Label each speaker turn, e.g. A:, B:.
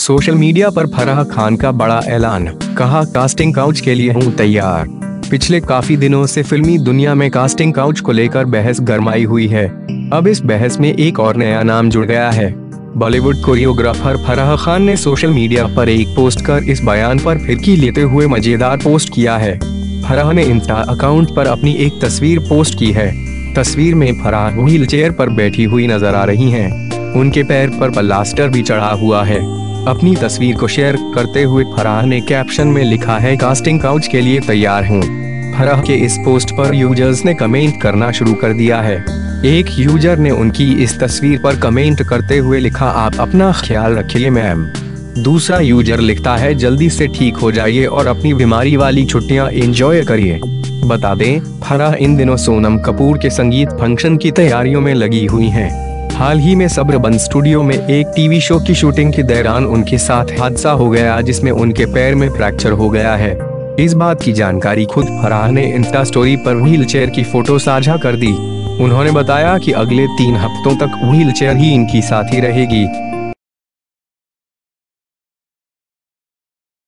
A: Social media पर फराह खान का बड़ा ऐलान, कहा कास्टिंग काउच के लिए हूँ तैयार। पिछले काफी दिनों से फिल्मी दुनिया में कास्टिंग काउच को लेकर बहस गरमाई हुई है। अब इस बहस में एक और नया नाम जुड़ गया है। बॉलीवुड कोरियोग्राफर फराह खान ने सोशल मीडिया पर एक पोस्ट कर इस बयान पर फिरकी लेते हुए मजेदार पोस्ट किया है। फराह ने इंस्टा अकाउंट पर अपनी एक तस्वीर पोस्ट की है। तस्वीर में फराह व्हील चेयर पर बैठी हुई नजर आ रही हैं। उनके पैर पर प्लास्टर भी चढ़ा हुआ है। अपनी तस्वीर को शेयर करते हुए फराह ने कैप्शन में लिखा है, कास्टिंग काउच के लिए तैयार हूँ। फराह के इस पोस्ट पर यूजर्स ने कमेंट करना शुरू कर दिया है। एक यूजर ने उनकी इस तस्वीर पर कमेंट करते हुए लिखा, आप अपना ख्याल रखिए मैम। दूसरा यूजर लिखता है, जल्दी से ठीक हो जाइए और अपनी बीमारी वाली छुट्टियां एंजॉय करिए। बता दें, फराह इन दिनों सोनम कपूर के संगीत फंक्शन की तैयारियों में लगी हुई हैं। हाल ही में सब्रबन स्टूडियो में एक टीवी शो की शूटिंग के दौरान उनके साथ हादसा हो गया, जिसमें उनके पैर में फ्रैक्चर हो गया है। इस बात की जानकारी खुद फराह ने इंस्टा स्टोरी पर व्हील चेयर की फोटो साझा कर दी। उन्होंने बताया कि अगले 3 हफ्तों तक व्हील चेयर ही इनकी साथी रहेगी।